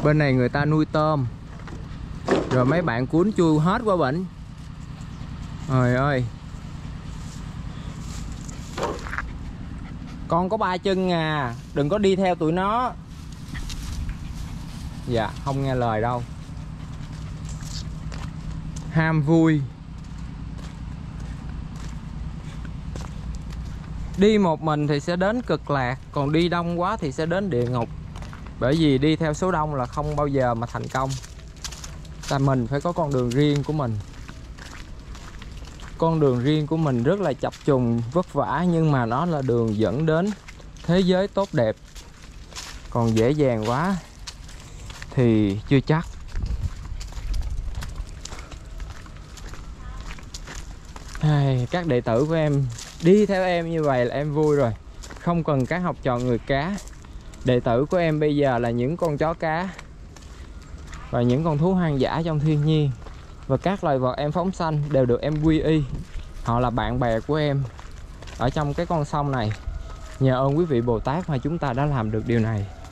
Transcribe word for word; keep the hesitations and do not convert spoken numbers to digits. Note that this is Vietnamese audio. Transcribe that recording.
Bên này người ta nuôi tôm, rồi mấy bạn cuốn chui hết qua bệnh. Trời ơi, con có ba chân à, đừng có đi theo tụi nó. Dạ, không nghe lời đâu. Ham vui. Đi một mình thì sẽ đến cực lạc, còn đi đông quá thì sẽ đến địa ngục. Bởi vì đi theo số đông là không bao giờ mà thành công. Tại mình phải có con đường riêng của mình. Con đường riêng của mình rất là chập trùng, vất vả, nhưng mà nó là đường dẫn đến thế giới tốt đẹp. Còn dễ dàng quá thì chưa chắc. Ai, các đệ tử của em đi theo em như vậy là em vui rồi. Không cần các học trò người cá. Đệ tử của em bây giờ là những con chó cá và những con thú hoang dã trong thiên nhiên. Và các loài vật em phóng sanh đều được em quy y. Họ là bạn bè của em ở trong cái con sông này. Nhờ ơn quý vị Bồ Tát mà chúng ta đã làm được điều này.